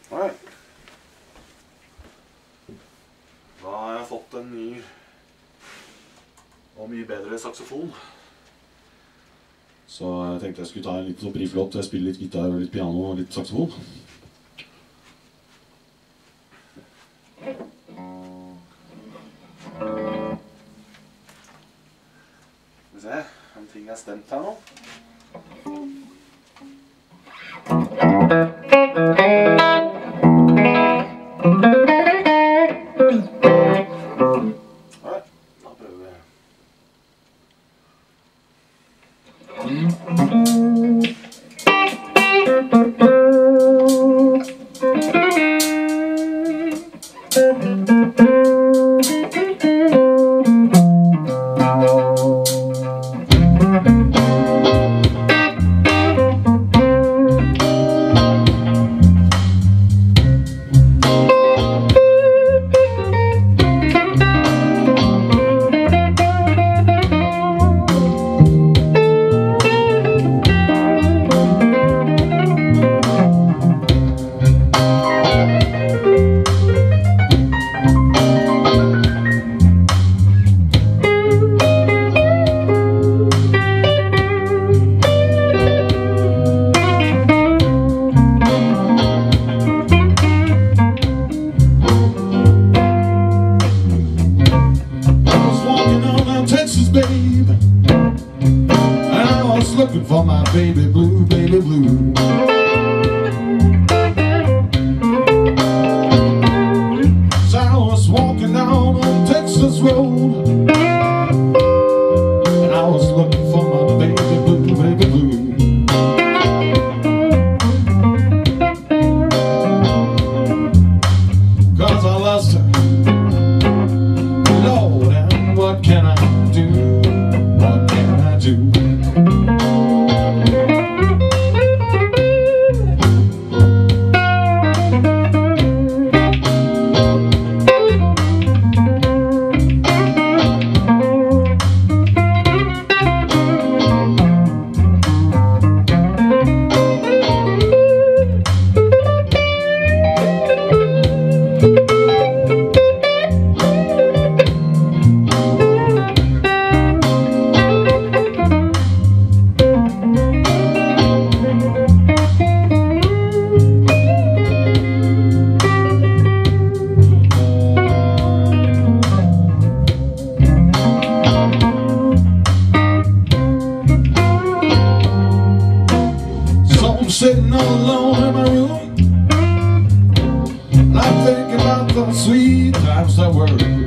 Alright. Da har jeg fått en ny og mye bedre saksofon. Så jeg tenkte jeg skulle ta en liten sånn briflott. Jeg spiller litt gitar og litt piano og litt saksofon. Skal vi se om ting er stemt her nå. Looking for my baby blue, baby blue. So I was walking down on Texas Road, and I was looking for my baby blue, baby blue. Cause I lost her, Lord, and what can I do? What can I do? Sitting all alone in my room, and I'm thinking about the sweet times that were.